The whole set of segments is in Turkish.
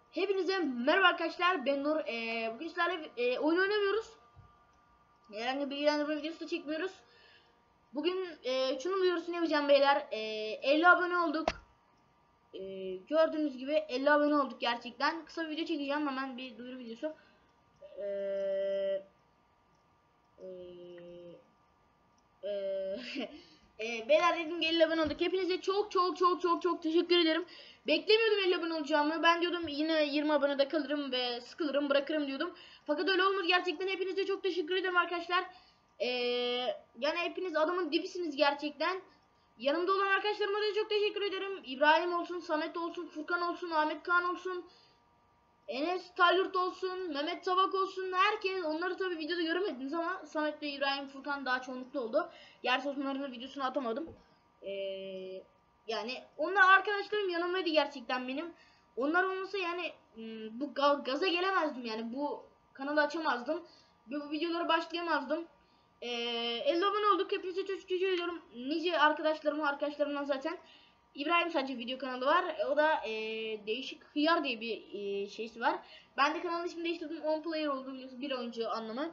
Hepinize merhaba arkadaşlar, ben Nur. Bugün sizlerle oyun oynamıyoruz. Herhangi bir bilgilendirme videosu da çekmiyoruz. Bugün şunun duyurusunu yapacağım beyler. 50 abone olduk. Gördüğünüz gibi 50 abone olduk gerçekten. Kısa bir video çekeceğim, hemen bir duyuru videosu. Beyler dedim 50 abone olduk. Hepinize çok teşekkür ederim. Beklemiyordum 50 abone olacağımı. Ben diyordum yine 20 abonede kalırım ve sıkılırım, bırakırım diyordum. Fakat öyle olmadı gerçekten. Hepinize çok teşekkür ederim arkadaşlar. Yani hepiniz adamın dibisiniz gerçekten. Yanımda olan arkadaşlarıma da çok teşekkür ederim. İbrahim olsun, Samet olsun, Furkan olsun, Ahmet Kaan olsun, Enes Talyurt olsun, Mehmet Tabak olsun, herkes. Onları tabi videoda göremediniz ama Samet ve İbrahim, Furkan daha çoğunluklu oldu. Gerçi onların da videosunu atamadım. Yani onlar arkadaşlarım yanımdaydı gerçekten benim. Onlar olmasa yani bu gaza gelemezdim, yani bu kanalı açamazdım. Bu videolara başlayamazdım. 50 abone olduk. Hepinize çok teşekkür ediyorum. Nice arkadaşlarımdan zaten. İbrahim sadece video kanalı var. O da değişik hıyar diye bir şeysi var. Ben de kanalın ismini değiştirdim. 10 player oldu, biliyorsunuz, bir oyuncu anlamı.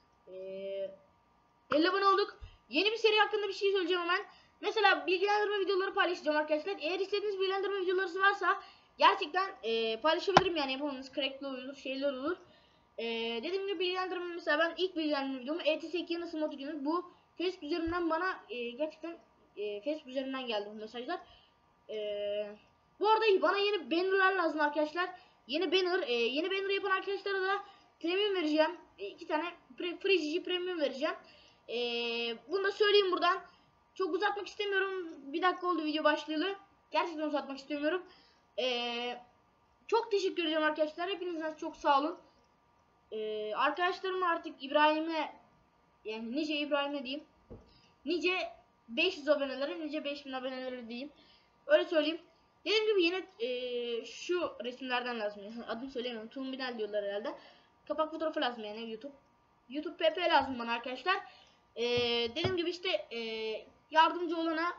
50 abone olduk. Yeni bir seri hakkında bir şey söyleyeceğim hemen. Mesela bilgilendirme videoları paylaşacağım arkadaşlar. Eğer istediğiniz bilgilendirme videoları varsa gerçekten paylaşabilirim, yani yapamadığınız crackli olur, şeyler olur. Dediğim gibi bilgilendirme, mesela ben ilk bilgilendirme videomu ETS2'ye nasıl mod ediyorsunuz, bu Facebook üzerinden bana gerçekten Facebook üzerinden geldi bu mesajlar. Bu arada bana yeni bannerlar lazım arkadaşlar. Yeni banner yapan arkadaşlara da premium vereceğim. 2 tane free premium vereceğim. Bunu da söyleyeyim buradan. Çok uzatmak istemiyorum. 1 dakika oldu video başlayalı. Gerçekten uzatmak istemiyorum. Çok teşekkür ederim arkadaşlar. Hepinizden çok sağ olun. Arkadaşlarıma artık İbrahim'e, yani nice İbrahim'e diyeyim. Nice 500 abonelere, nice 5000 abonelere diyeyim. Öyle söyleyeyim. Dediğim gibi yine şu resimlerden lazım. Yani adını söyleyemiyorum. Thumbnail diyorlar herhalde. Kapak fotoğrafı lazım, yani YouTube PP lazım bana arkadaşlar. Dediğim gibi işte yardımcı olana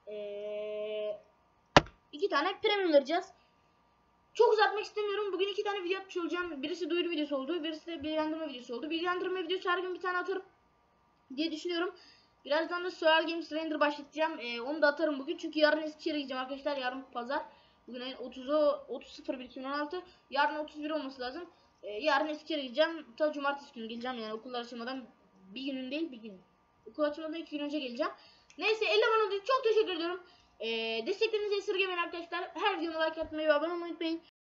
2 tane premium vereceğiz. Çok uzatmak istemiyorum. Bugün 2 tane video atmış olacağım. Birisi duyuru videosu oldu, birisi de bilgilendirme videosu oldu. Bilgilendirme videosu her gün bir tane atarım diye düşünüyorum. Birazdan da Survival Games Render başlatacağım. Onu da atarım bugün. Çünkü yarın Eskişehir'e gideceğim arkadaşlar. Yarın pazar. Bugün ayın 30.01.2016. Yarın 31 olması lazım. Yarın Eskişehir'e gideceğim. Ta cumartesi günü geleceğim, yani okullar açılmadan bir günün değil, bir gün. Okul açılmadan 2 gün önce geleceğim. Neyse, 50 abone olduğunuz çok teşekkür ediyorum. Desteklerinizi esirgemeyin arkadaşlar. Her videoma like atmayı ve abone olmayı unutmayın.